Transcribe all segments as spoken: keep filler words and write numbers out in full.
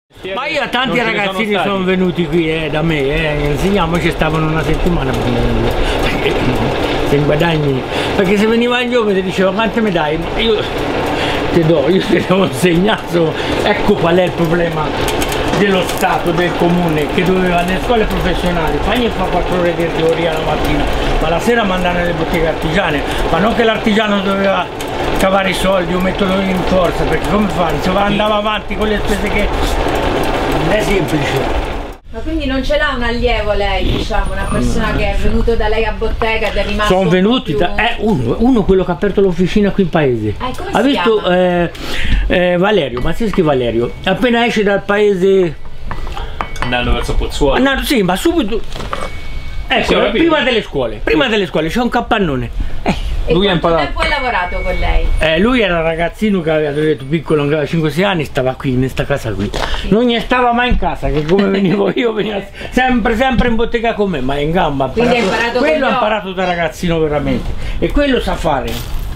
Ma io tanti ragazzini sono, sono venuti qui eh, da me, eh, insegniamo, ci stavano una settimana perché se guadagni, perché se veniva il giovane ti diceva quante mi dai? Io ti do, io ti devo insegnare, ecco qual è il problema dello Stato, del comune, che doveva nelle scuole professionali fargli fa quattro ore di teoria la mattina, ma la sera mandare nelle botteghe artigiane, ma non che l'artigiano doveva cavare i soldi o metterlo in forza, perché come fare? Se andava avanti con le spese che non è semplice. Ma quindi non ce l'ha un allievo lei, diciamo, una persona che è venuto da lei a bottega ed è rimasto. Sono venuti, da, eh, uno, uno quello che ha aperto l'officina qui in paese. Eh, come ha si visto eh, eh, Valerio, Mazzeschi Valerio, appena esce dal paese. Andando verso Pozzuolo. Andando, sì, ma subito. Ecco, sì, prima delle scuole, prima delle scuole c'è un capannone. Eh. E lui quanto tempo hai lavorato con lei? Eh, lui era un ragazzino che aveva detto piccolo, aveva cinque sei anni, stava qui, in questa casa qui. Sì. Non gli stava mai in casa, che come venivo io veniva sempre, sempre in bottega con me, ma in gamba. Quindi hai imparato quello ha imparato da ragazzino veramente. E quello sa fare.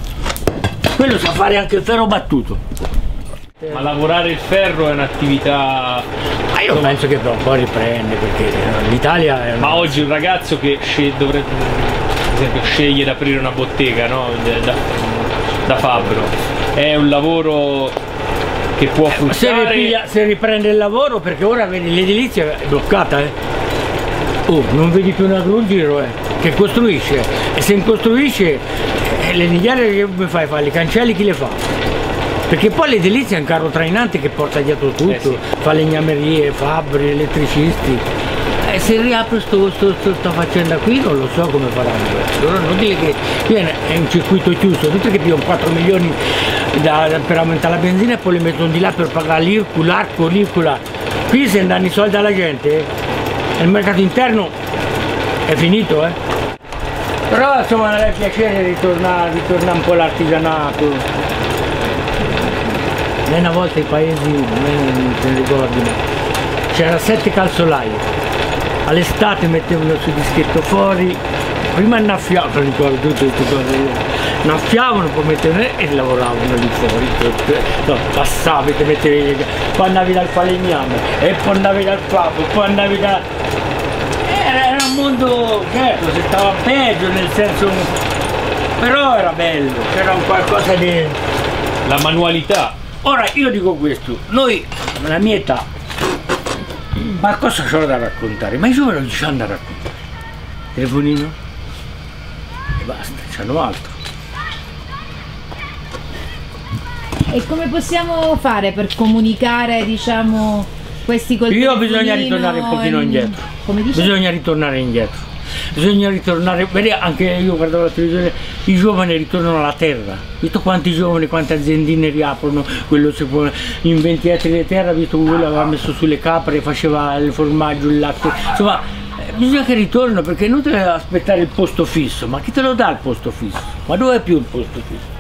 Quello sa fare anche il ferro battuto. Ma lavorare il ferro è un'attività. Ma io penso che un po' riprende, perché l'Italia è una... Ma oggi un ragazzo che dovrebbe, per esempio, sceglie di aprire una bottega, no? da, da fabbro, è un lavoro che può fruttare. Se, ripiglia, se riprende il lavoro, perché ora vedi l'edilizia è bloccata, eh. Oh, non vedi più un agrugiro, eh, che costruisce, e se costruisce eh, le nidiere che come fai? Fa i cancelli, chi le fa? Perché poi l'edilizia è un carro trainante che porta dietro tutto, eh sì. Fa legnamerie, fabbri, elettricisti. E se riapre questa faccenda qui non lo so come faranno. Allora non dire che viene, è un circuito chiuso, tutti che pigliano quattro milioni da, per aumentare la benzina e poi li mettono di là per pagare l'I R C U, l'arco, l'I R C U là. Qui se danno i soldi alla gente, eh, il mercato interno è finito, eh. Però insomma non è piacere ritornare, ritornare un po' all'artigianato. Una volta i paesi, non se ne ricordino, c'era sette calzolai, all'estate mettevano su dischetto fuori, prima annaffiavano, ricordo tutte queste cose, annaffiavano, poi mettevano e lavoravano lì fuori, no, passavi, te mettevi, poi andavi dal falegname, e poi andavi dal fabbro, poi andavi da... Era, era un mondo, certo, si stava peggio, nel senso, però era bello, c'era un qualcosa di... La manualità. Ora io dico questo, noi nella mia età, ma cosa c'ho da raccontare? Ma i giovani non ci hanno da raccontare. Telefonino e basta, c'hanno altro. E come possiamo fare per comunicare, diciamo, questi col Io bisogna ritornare un pochino e... indietro. Come dice? Bisogna ritornare indietro. Bisogna ritornare, vedi, anche io guardavo la televisione, i giovani ritornano alla terra, visto quanti giovani, quante aziendine riaprono, quello si può, in venti ettari di terra, visto che quello aveva messo sulle capre, faceva il formaggio, il latte, insomma bisogna che ritornino, perché è inutile aspettare il posto fisso, ma chi te lo dà il posto fisso? Ma dove è più il posto fisso?